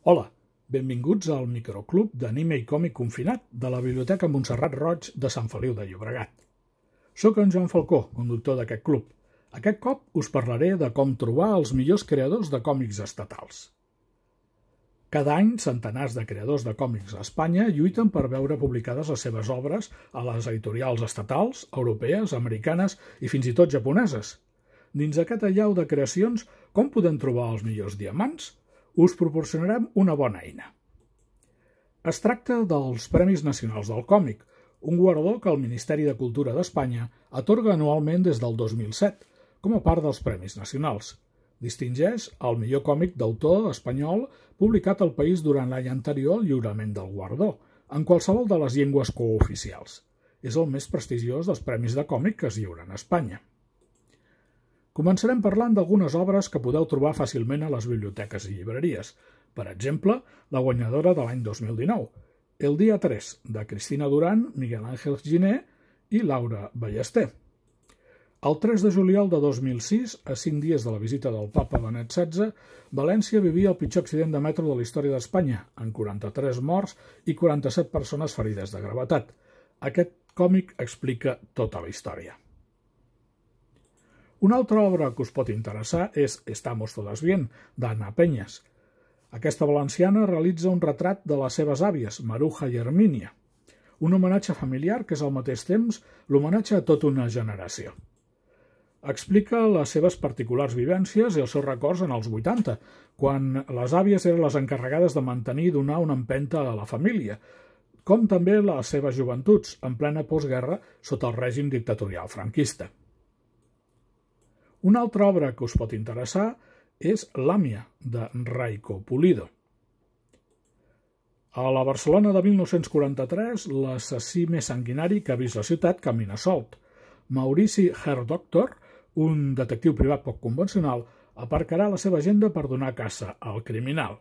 Hola, benvinguts al microclub d'anime i còmic confinat de la Biblioteca Montserrat Roig de Sant Feliu de Llobregat. Soc en Joan Falcó, conductor d'aquest club. Aquest cop us parlaré de com trobar els millors creadors de còmics estatals. Cada any, centenars de creadors de còmics a Espanya lluiten per veure publicades les seves obres a les editorials estatals, europees, americanes i fins i tot japoneses. Dins aquest allau de creacions, com podem trobar els millors diamants? Us proporcionarem una bona eina. Es tracta dels Premis Nacionals del Còmic, un guardó que el Ministeri de Cultura d'Espanya atorga anualment des del 2007, com a part dels Premis Nacionals. Distingeix el millor còmic d'autor espanyol publicat al país durant l'any anterior al lliurament del guardó, en qualsevol de les llengües cooficials. És el més prestigiós dels premis de còmic que es lliuren a Espanya. Començarem parlant d'algunes obres que podeu trobar fàcilment a les biblioteques i llibreries. Per exemple, la guanyadora de l'any 2019, El dia 3, de Cristina Duran, Miguel Ángel Giner i Laura Ballester. El 3 de juliol de 2006, a 5 dies de la visita del papa Benet XVI, València vivia el pitjor accident de metro de la història d'Espanya, amb 43 morts i 47 persones ferides de gravetat. Aquest còmic explica tota la història. Una altra obra que us pot interessar és Estamos todas bien, d'Anna Peñas. Aquesta valenciana realitza un retrat de les seves àvies, Maruja i Hermínia. Un homenatge familiar que és al mateix temps l'homenatge a tota una generació. Explica les seves particulars vivències i els seus records en els 80, quan les àvies eren les encarregades de mantenir i donar una empenta a la família, com també les seves joventuts, en plena postguerra sota el règim dictatorial franquista. Una altra obra que us pot interessar és Làmia, de Raiko Pulido. A la Barcelona de 1943, l'assassí més sanguinari que ha vist la ciutat camina solt. Maurici Herdoctor, un detectiu privat poc convencional, aparcarà la seva agenda per donar caça al criminal.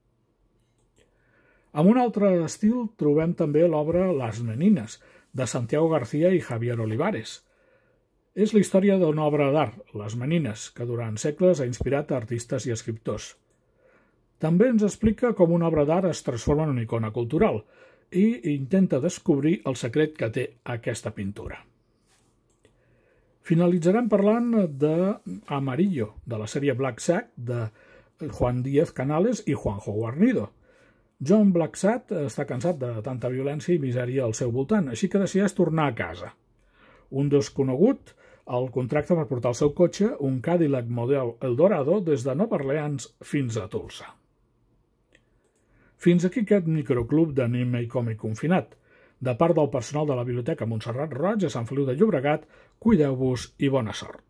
Amb un altre estil trobem també l'obra Las Meninas, de Santiago García i Javier Olivares. És la història d'una obra d'art, Les Menines, que durant segles ha inspirat artistes i escriptors. També ens explica com una obra d'art es transforma en una icona cultural i intenta descobrir el secret que té aquesta pintura. Finalitzarem parlant d'Amarillo, de la sèrie Black Sack de Juan Díez Canales i Juanjo Guarnido. John Blacksad està cansat de tanta violència i misèria al seu voltant, així que decideix tornar a casa. Un desconegut el contracta per portar el seu cotxe, un Cadillac model Eldorado, des de Nova Orleans fins a Tulsa. Fins aquí aquest microclub d'anime i còmic confinat. De part del personal de la Biblioteca Montserrat Roig a Sant Feliu de Llobregat, cuideu-vos i bona sort.